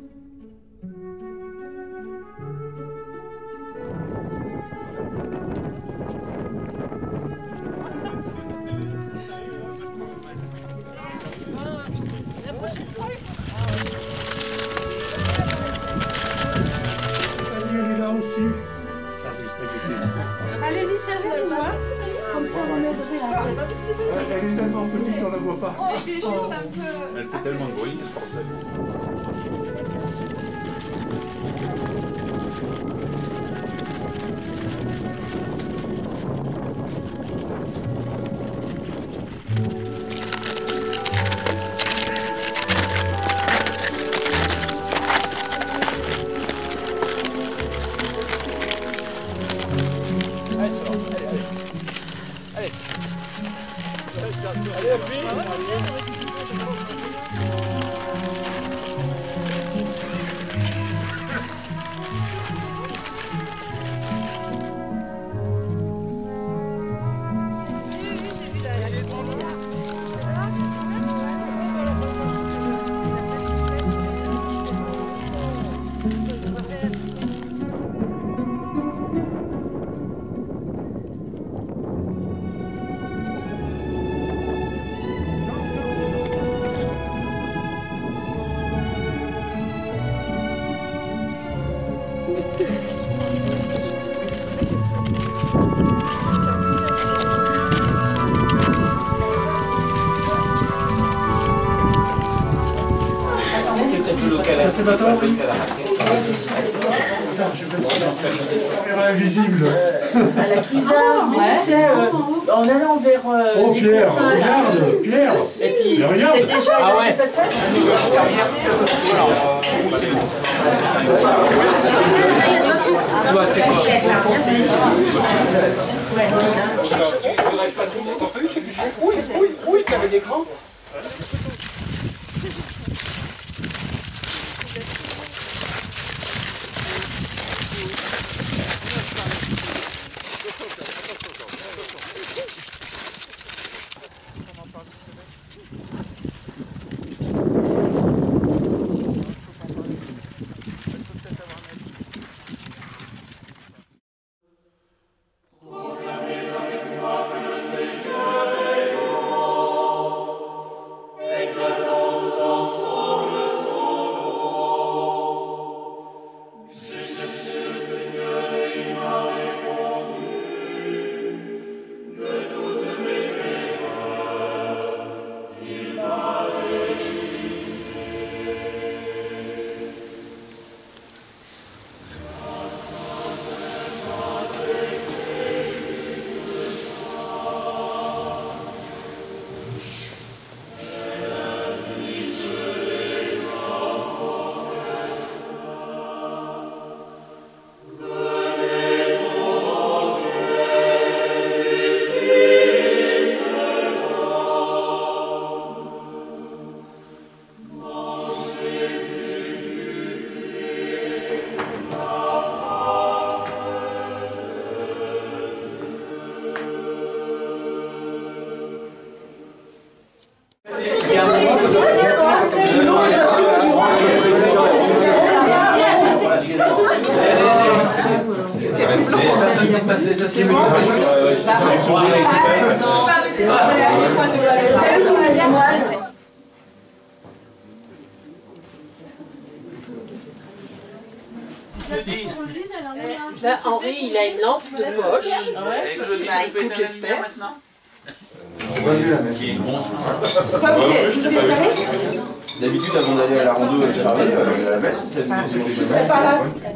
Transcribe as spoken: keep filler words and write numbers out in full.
Allez-y, servez-vous, hein. Comme ça, on met de Elle est tellement petite qu'on ne la voit pas. Elle était juste un peu... Elle fait tellement de bruit, c'est forcément. Invisible. À la cuisine, mais tu sais, euh, en allant vers euh, oh, les Pierre, confins, regarde, Pierre. Et puis, Mais c'était regarde. déjà Ah ouais. le passage. Oui, oui, oui, t'avais l'écran. Là, Henri, il a une lampe de poche. Bah, écoute, j'espère. D'habitude, avant d'aller à la rando avec Charlie, à la messe, c'est Je serai pas là.